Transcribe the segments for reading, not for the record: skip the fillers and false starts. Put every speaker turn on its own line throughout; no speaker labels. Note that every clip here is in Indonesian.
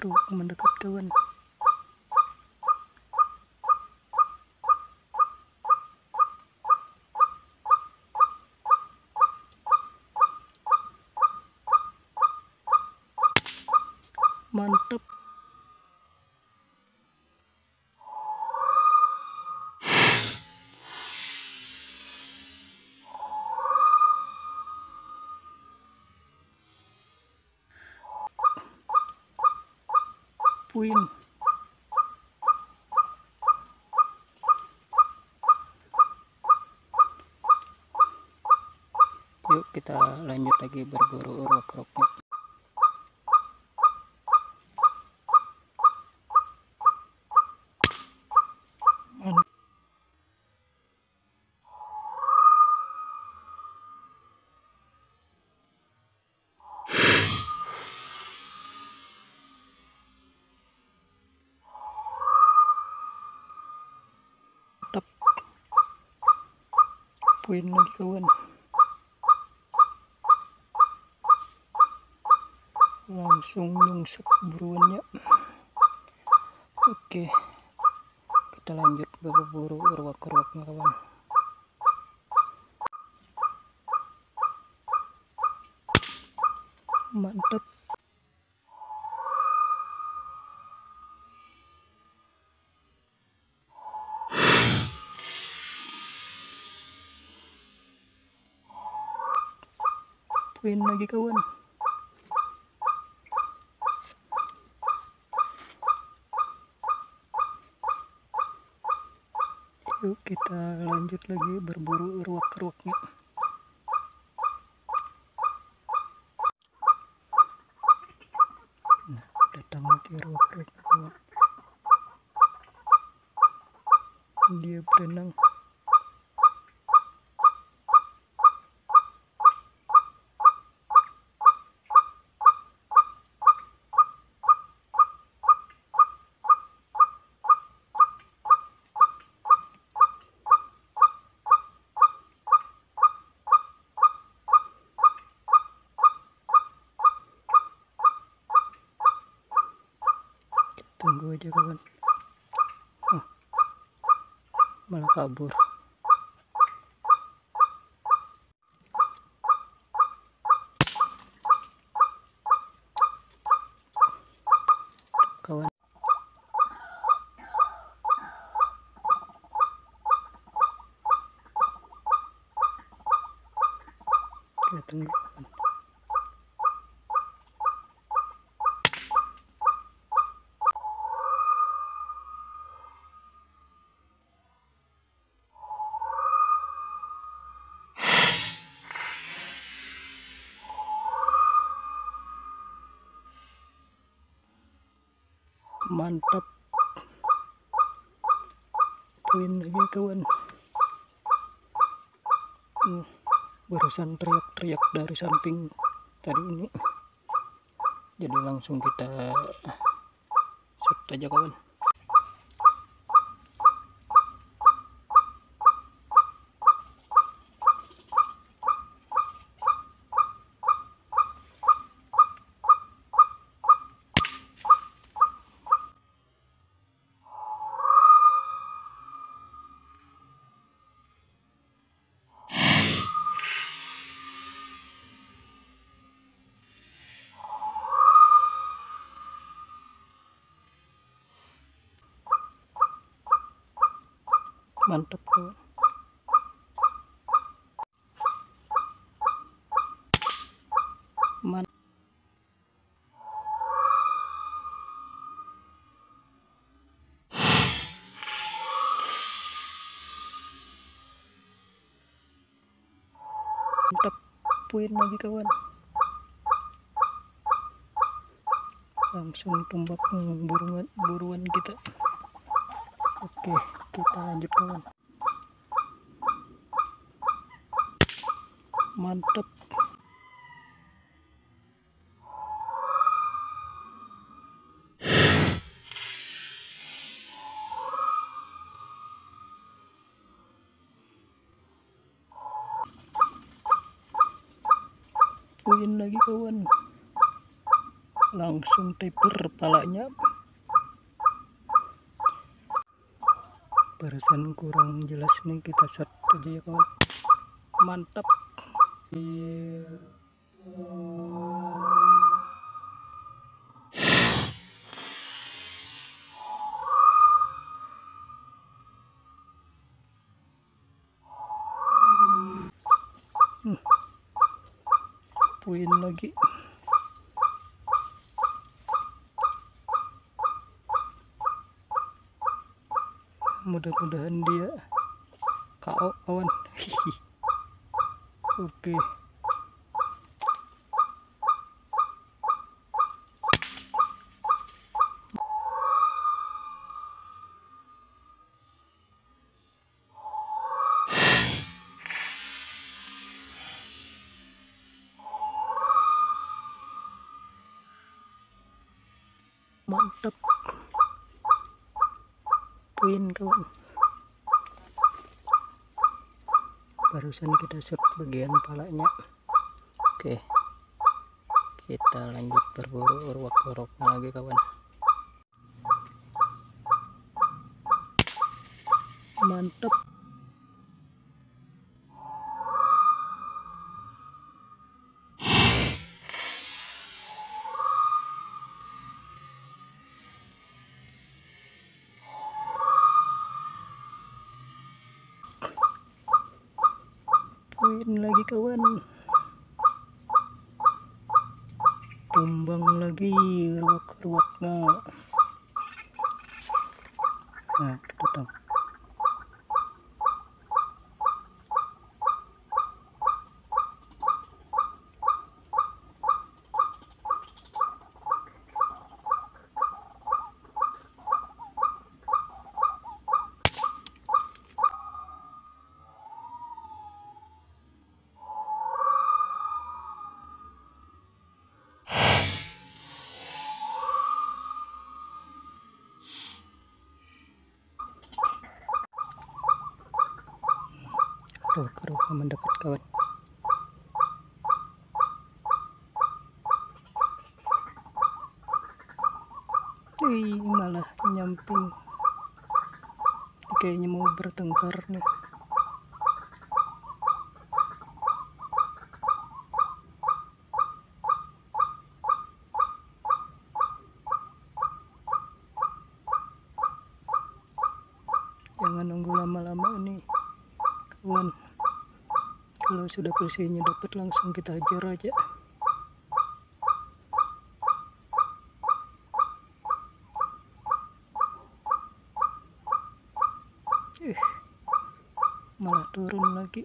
keruak mendekat kawan. Mantap. Puing. Yuk kita lanjut lagi berburu uruak-uruaknya. Mantap. Poin lagi kawan. Langsung nyungsep buruannya. Oke, kita lanjut berburu uruak-uruaknya kawan. Mantap. Poin lagi kawan. Yuk kita lanjut lagi berburu uruak-uruaknya. Nah, datang lagi uruak-uruaknya kawan. Dia berenang. Tunggu aja kawan. Oh, malah kabur. Kawan. Kita tunggu kawan. Mantap. Poin lagi kawan. Barusan teriak-teriak dari samping tadi ini, jadi langsung kita shoot aja kawan. Mantap kawan. Mantap. Poin lagi kawan. Langsung tumbak buruan kita. Oke, kita lanjut kawan. Mantap. Poin lagi kawan. langsung taper palanya. Barusan kurang jelas nih, kita shot aja ya kawan. Mantap. Poin lagi. Mudah-mudahan dia KO kawan. Oke. Mantap. Poin kawan. Barusan kita shot bagian palanya. Oke, kita lanjut berburu urwak-urwaknya lagi kawan. Mantap. Poin lagi kawan. Tumbang lagi ruak-ruaknya. Nah, datang. Ruak-ruak mendekat kawan. Malah nyamping. Kayaknya mau bertengkar nih. Jangan nunggu lama-lama nih kawan. Kalau sudah posisinya dapat, langsung kita hajar aja. Malah turun lagi.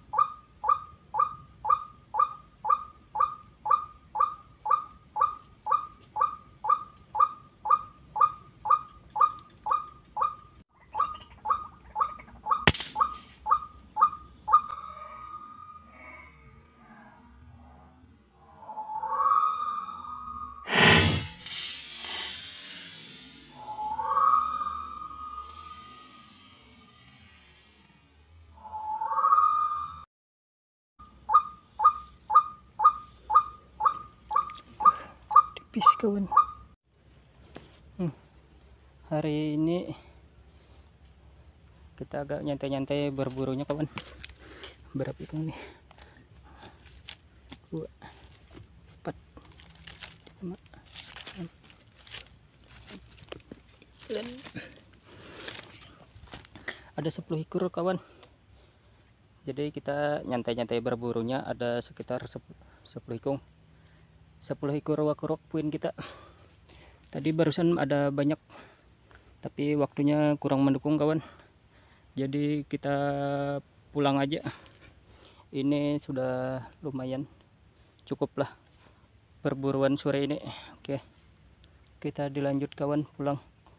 Tipis kawan. Hari ini kita agak nyantai-nyantai berburunya kawan. Berapa ikan nih? 2, 4, 5, 6, 9. Ada 10 ekor kawan. Jadi kita nyantai-nyantai berburunya ada sekitar 10 ekor. 10 ekor ruak-ruak poin kita. Tadi barusan ada banyak, tapi waktunya kurang mendukung kawan. Jadi kita pulang aja. Ini sudah lumayan cukup lah perburuan sore ini. Oke, kita dilanjut kawan, pulang.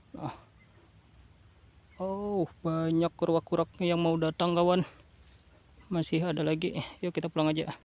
Oh, banyak ruak-ruak yang mau datang kawan. Masih ada lagi. Yuk kita pulang aja.